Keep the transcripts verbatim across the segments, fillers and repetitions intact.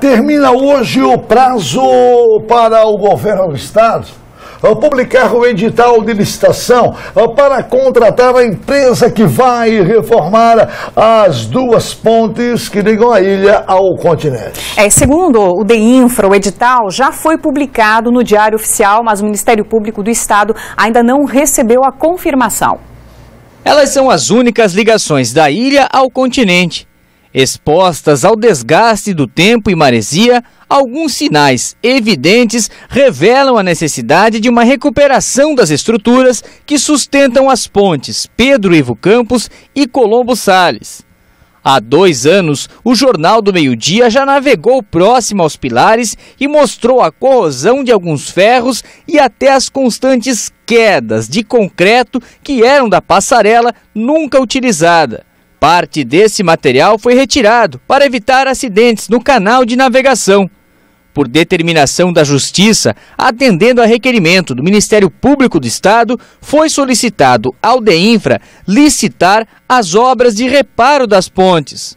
termina hoje o prazo para o governo do estado publicar o edital de licitação para contratar a empresa que vai reformar as duas pontes que ligam a ilha ao continente. É, segundo o DEINFRA, o edital já foi publicado no Diário Oficial, mas o Ministério Público do Estado ainda não recebeu a confirmação. Elas são as únicas ligações da ilha ao continente. Expostas ao desgaste do tempo e maresia, alguns sinais evidentes revelam a necessidade de uma recuperação das estruturas que sustentam as pontes Pedro Ivo Campos e Colombo Salles. Há dois anos, o Jornal do Meio-Dia já navegou próximo aos pilares e mostrou a corrosão de alguns ferros e até as constantes quedas de concreto que eram da passarela nunca utilizada. Parte desse material foi retirado para evitar acidentes no canal de navegação. Por determinação da Justiça, atendendo a requerimento do Ministério Público do Estado, foi solicitado ao DEINFRA licitar as obras de reparo das pontes.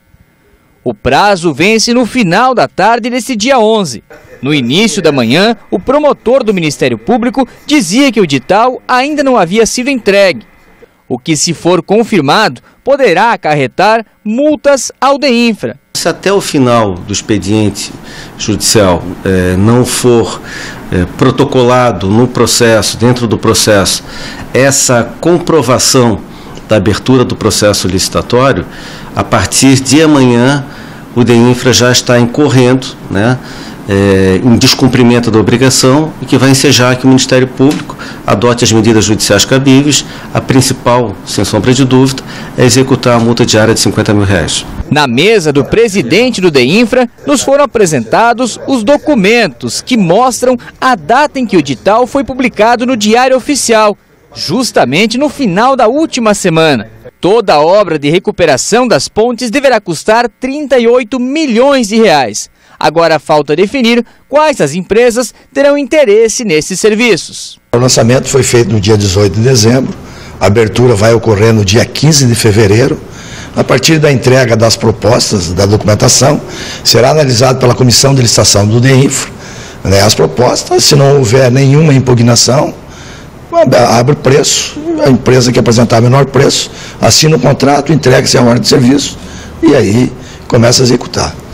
O prazo vence no final da tarde desse dia onze. No início da manhã, o promotor do Ministério Público dizia que o edital ainda não havia sido entregue. O que, se for confirmado, poderá acarretar multas ao DEINFRA. Se até o final do expediente judicial eh, não for eh, protocolado no processo, dentro do processo, essa comprovação da abertura do processo licitatório, a partir de amanhã o DEINFRA já está incorrendo, né, É, em descumprimento da obrigação e que vai ensejar que o Ministério Público adote as medidas judiciais cabíveis. A principal, sem sombra de dúvida, é executar a multa diária de cinquenta mil reais. Na mesa do presidente do DEINFRA, nos foram apresentados os documentos que mostram a data em que o edital foi publicado no Diário Oficial, justamente no final da última semana. Toda a obra de recuperação das pontes deverá custar trinta e oito milhões de reais. Agora falta definir quais as empresas terão interesse nesses serviços. O lançamento foi feito no dia dezoito de dezembro, a abertura vai ocorrer no dia quinze de fevereiro. A partir da entrega das propostas, da documentação, será analisado pela Comissão de Licitação do DEINFRA, né, as propostas. Se não houver nenhuma impugnação, abre o preço, a empresa que apresentar menor preço, assina o contrato, entrega-se a ordem de serviço e aí começa a executar.